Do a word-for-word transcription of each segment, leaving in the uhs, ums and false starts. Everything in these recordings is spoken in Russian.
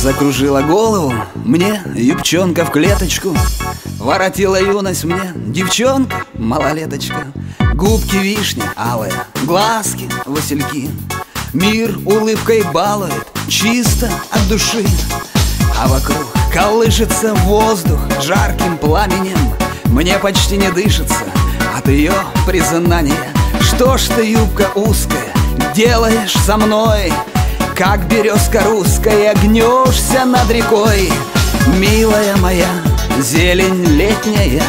Закружила голову мне юбчонка в клеточку, воротила юность мне девчонка малолеточка. Губки вишни алые, глазки васильки, мир улыбкой балует чисто от души. А вокруг колышется воздух жарким пламенем, мне почти не дышится от ее признания. Что ж ты, юбка узкая, делаешь со мной? Как березка русская, гнешься над рекой. Милая моя, зелень летняя,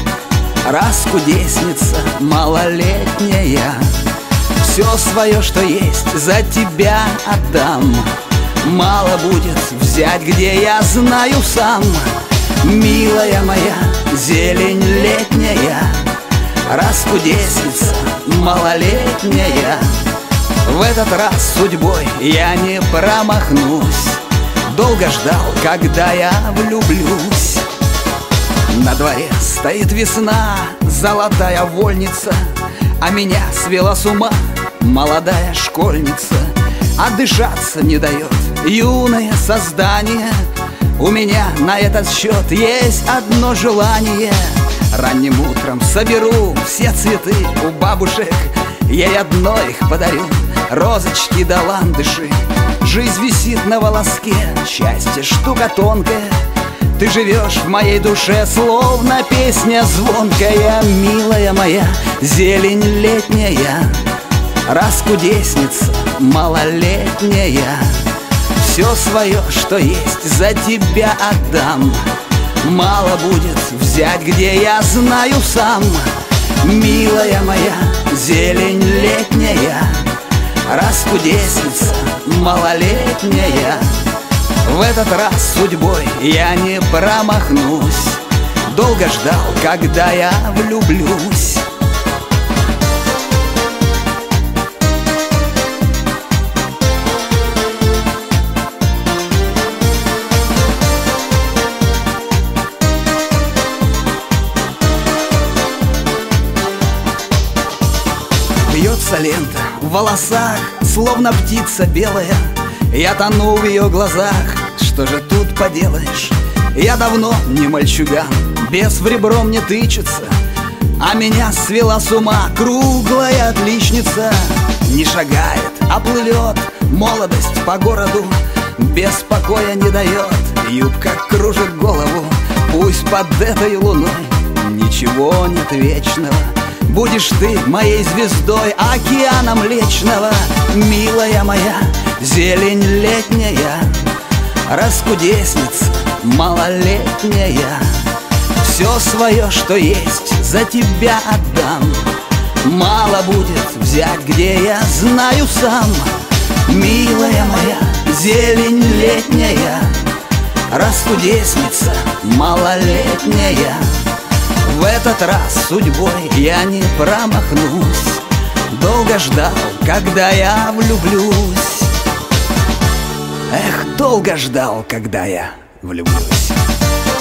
раскудесница малолетняя, все свое, что есть, за тебя отдам. Мало будет взять, где я знаю сам. Милая моя, зелень летняя, раскудесница малолетняя, в этот раз судьбой я не промахнусь. Долго ждал, когда я влюблюсь. На дворе стоит весна, золотая вольница, а меня свела с ума молодая школьница. Отдышаться не дает юное создание. У меня на этот счет есть одно желание. Ранним утром соберу все цветы у бабушек, ей одно их подарю, розочки да ландыши. Жизнь висит на волоске, счастье штука тонкая. Ты живешь в моей душе, словно песня звонкая. Милая моя, зелень летняя, раскудесница малолетняя, все свое, что есть, за тебя отдам. Мало будет взять, где я знаю сам. Милая моя, зелень летняя, раскудесница малолетняя, в этот раз судьбой я не промахнусь. Долго ждал, когда я влюблюсь. Бьется лента в волосах, словно птица белая. Я тону в ее глазах, что же тут поделаешь? Я давно не мальчуган, бес в ребро мне тычется, а меня свела с ума круглая отличница. Не шагает, а плывет молодость по городу, без покоя не дает, юбка кружит голову. Пусть под этой луной ничего нет вечного, будешь ты моей звездой океана Млечного. Милая моя, зелень летняя, раскудесница малолетняя, все свое, что есть, за тебя отдам. Мало будет взять, где я знаю сам. Милая моя, зелень летняя, раскудесница малолетняя, в этот раз судьбой я не промахнусь. Долго ждал, когда я влюблюсь. Эх, долго ждал, когда я влюблюсь.